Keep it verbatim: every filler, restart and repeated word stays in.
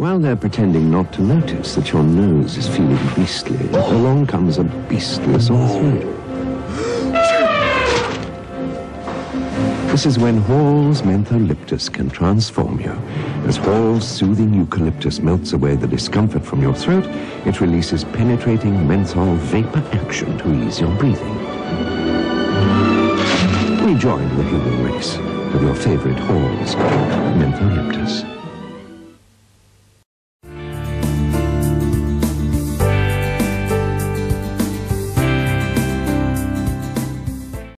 While they're pretending not to notice that your nose is feeling beastly, along comes a beastly sore throat. This is when Hall's Metholyptus can transform you. As Hall's soothing eucalyptus melts away the discomfort from your throat, it releases penetrating menthol vapor action to ease your breathing. Rejoin the human race with your favorite Hall's Metholyptus.